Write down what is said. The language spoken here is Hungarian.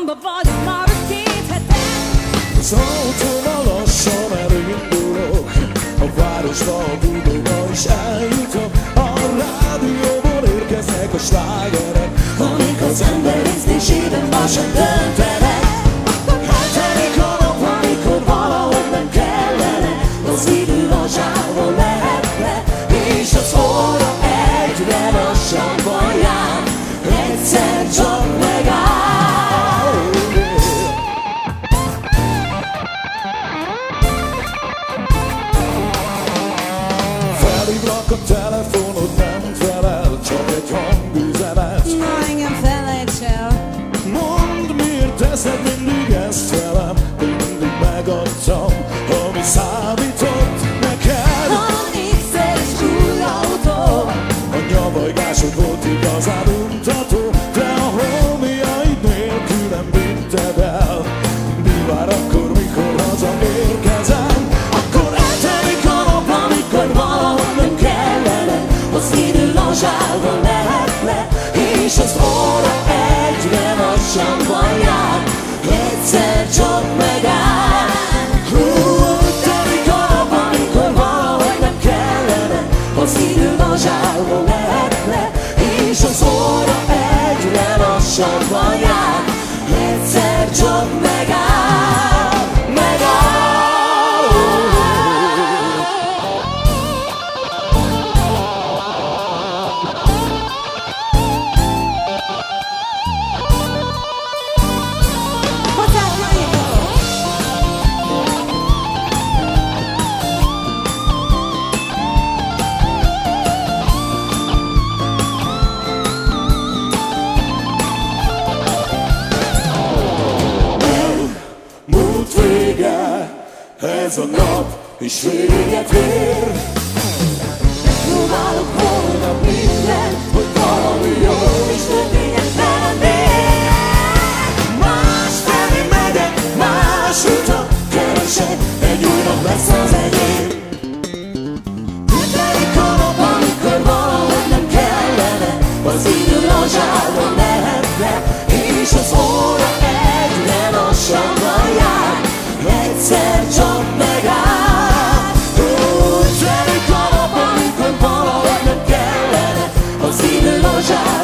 otthonba vagyok már 2 hete. Az autóval lassan elindulok, a városba, a Budóba is eljutok. A rádióból érkeznek a slágerek, amik az ember érzésében lassan döntenek. Eltelik a nap, amikor valahogy nem kellene, az idő a zsával lehetne, és az óra egyre lassabban jár, egyszer csak megáll. Felhívlak, a telefonod nem felel, csak egy hangüzenet. Na engem felejts el. Mondd, miért teszed mindig ezt velem, mindig megadtam, ami számított neked. A négyszeres új autó, A nyavajgásod volt igazán untató, de a holmiaid nélkül nem vitted el. Mi vár akkor, mikor hazaérkezem? Akkor eltelik a nap, amikor valahogy nem kellene, az idő lazsálva lehetne, és az óra egyre lassabban jár, egyszer csak megáll. telik a nap, amikor valahogy nem kellene, Az idő lazsálva lehetne, és az óra egyre lassabban jár, egyszer csak megáll, megáll. Határolj! múlt vége, ez a nap is véget ér. Próbálok holnap mindent, hogy valami jó és történetlen még. Más felé megyek, más utat keresek, egy új nap lesz az enyém. Telik a nap, amikor valahogy nem kellene, az idő lazsálva lehetne, és az óra egyre lassabban jár, egyszer csak megáll. Telik a nap, amikor valahogy nem kellene, Az idő lazsálva